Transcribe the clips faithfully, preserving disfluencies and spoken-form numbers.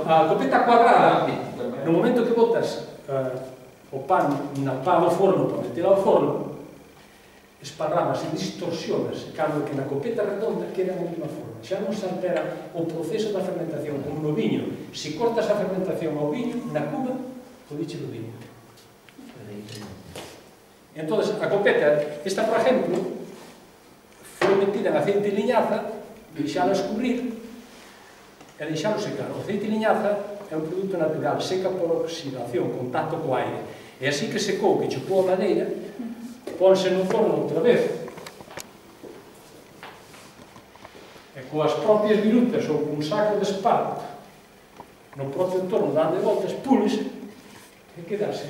A copeta cuadrada, no momento que botas o pan na pá do forno para meter ao forno, esparramas e distorsionas, cando que na copeta redonda queda na mesma forma. Xa non se altera o proceso da fermentación, como no viño. Se cortas a fermentación ao viño, na cuba, podiche o viño. Entón, a copeta, esta, por exemplo, foi metida en aceite de liñaza, deixala escurrir e deixalo secar. O aceite de liñaza é un produto natural, seca por oxidación, contacto co aire. E así que secou, que chupou a madeira, ponse no forno outra vez. E coas propias virutas ou cun saco de esparto no propio entorno dando voltas, pules e quedase.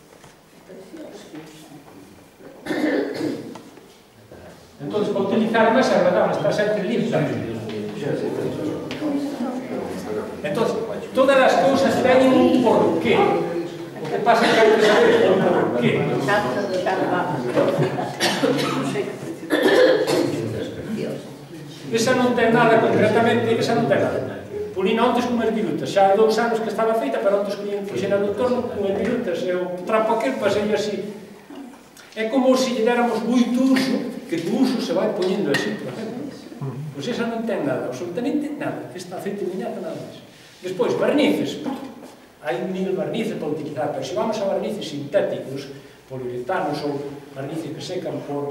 Entón, para utilizar máis agradable, está sempre limpia. Entón, todas as cousas teñen un porqué. O que pasa é que hai que saber o porqué. Esa non ten nada, concretamente, esa non ten nada. Pulina antes con as virutas, xa hai dous anos que estaba feita, pero antes puxena no torno con as virutas, e o trapo aquel pasei así. É como se lle déramos moito uso, que tu uso se vai poñendo así, por exemplo. Pois esa non ten nada, absolutamente nada. Esta aceite de liñaza nada máis. Despois, barnices. Hai mil barnices para utilizar, pero se vamos a barnices sintéticos, poliuretanos ou barnices que secan por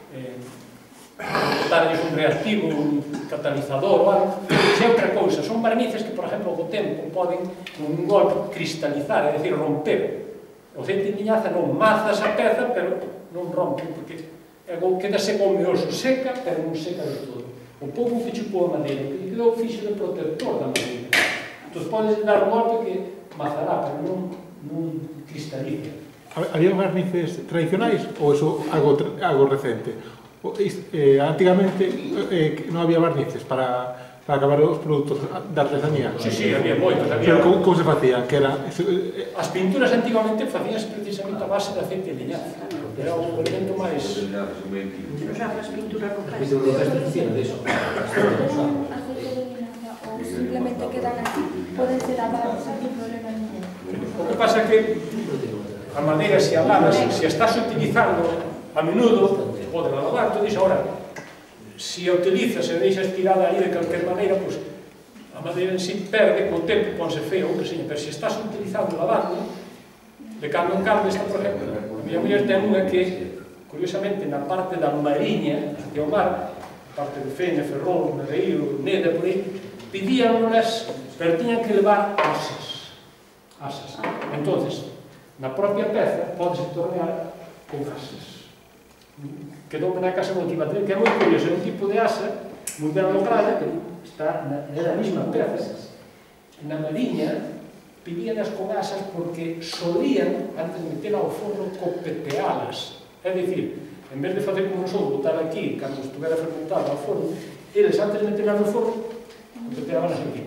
darles un reactivo, un catalizador ou algo, é outra cousa. Son barnices que, por exemplo, co tempo poden, con un golpe, cristalizar, é dicir, romper. O aceite de liñaza non mazas a peza, pero non rompe, porque quedase gomeoso, seca, pero non seca de todo. O pouco que chupou a madeira, que quedou fixo de protector da madeira. Entón, podes dar un golpe que mazará, pero non cristaliza. Había barnices tradicionais ou iso algo recente? Antigamente non había barnices para acabar os produtos da artesanía? Si, si, había moitos. Como se facían? As pinturas antigamente facíanse precisamente a base de aceite de liñaza. Era o elemento máis... Usabas pintura rupestre. Pintura rupestre funciona diso. Aceite de liñaza ou simplemente quedan aquí, poden ser lavados sin problema ningún. O que pasa é que a madeira, se a lavas, se a estás utilizando a menudo, pode lavar, tú dixes, ahora, se a utilizas e deixas tirada aí de calquer maneira, pois a madeira en sí perde, co tempo ponse feo, ou que seña, pero se estás utilizando lavando, de cando en cando, esta, por exemplo, a miña muller ten unha que, curiosamente, na parte da mariña, hacia o mar, parte de Fene, Ferrol, Medeiro, Neda, por aí, pedíanlas, pero tiñan que levar asas. Asas. Entonces, na propia peza, podes tornear con asas. Quedou na casa motivativa, que é moi curioso, é un tipo de asa, moi ben lograda, que está na mesma peza. Na mariña, pedíanas con asas porque solían, antes de meter ao forno, copetealas. É dicir, en vez de facer como nosotros, botar aquí, cando estuvera fermentado ao forno, eles, antes de meterlas no forno, copeteabalas aquí.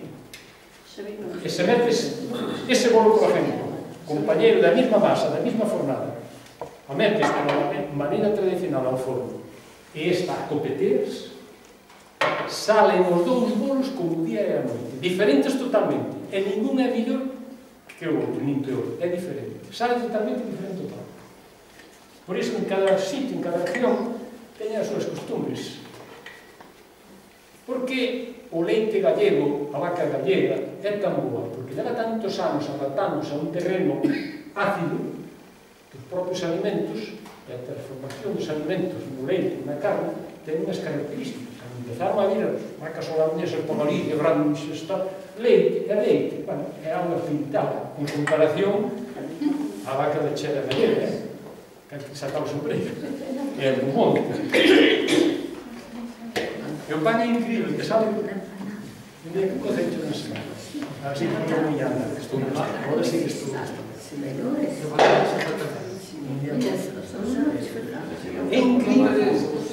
E se metes ese bolo, por exemplo, compañeiro da mesma masa, da mesma fornada, a metes de maneira tradicional ao forno, e esta a copeteas, salen os dous bolos como o día e a noite, diferentes totalmente, e ningún é mellor que o outro, nin peor, é diferente, sale totalmente diferente o pan. Por iso, en cada sitio, en cada región, teñen as súas costumbres. Porque o leite gallego, a vaca gallega, é tan boa, porque leva tantos anos adaptándose a un terreno ácido, que os propios alimentos, e a transformación dos alimentos no leite, na carne, ten unhas características. Cando empezaron a vir as vacas holandesas por Galicia, grandes, leite, é leite, bueno, é auga pintada, en comparación á vaca de chela gallega, eh? que sacaba o sombrero, e é do monte. E o pan é incrível, que sabe un día que coce hecho na semana. Así que non me anda, estou na semana, agora sí que estou na semana. É incrível.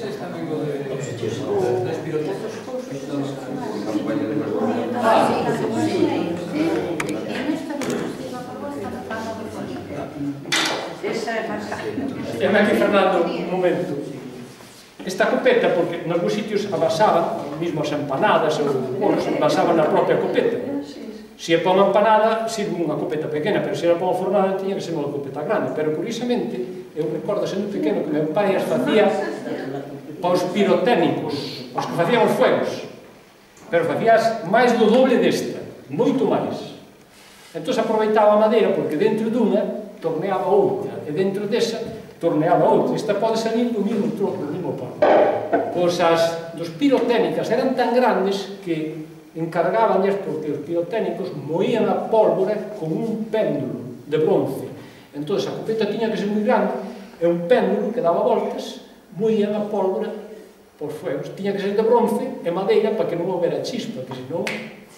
Llame aquí, Fernando, un momento. Esta copeta, porque en algúns sitios abasaban, mesmo as empanadas ou bolos, abasaban na propia copeta. Se é para unha empanada, sirve unha copeta pequena, pero se era para unha fornada, tiña que ser unha copeta grande. Pero, curiosamente, eu recordo sendo pequeno que meu pai as facía para os pirotécnicos, os que facían os fuegos. Pero facías máis do doble desta, moito máis. Entón, aproveitaba a madeira, porque dentro dunha torneaba outra, e dentro desa torneaba outra. Esta pode salir do mismo troco, do mismo pano. Pois as dos pirotécnicas eran tan grandes que encargabanlles, porque os pirotécnicos moían a pólvora con un péndulo de bronce. Entón, a copeta tiña que ser moi grande, e un péndulo que daba voltas, moían a pólvora por fuegos. Tiña que ser de bronce e madeira para que non houbera chispa, que senón...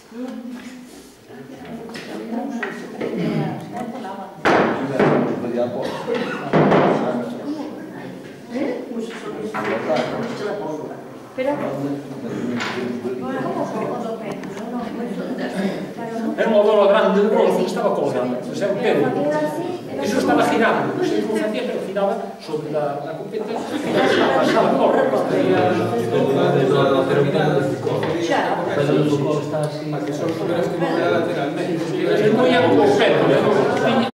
Pero, como son o do péndulo? Era unha bola grande de bronce que estaba colgada. Pois era un péndulo. Eso estaba girando, non sei como facía, pero giraba sobre a copeta e pasaba a correr. Para que só tuveras que mover lateralmente. E moían o péndulo.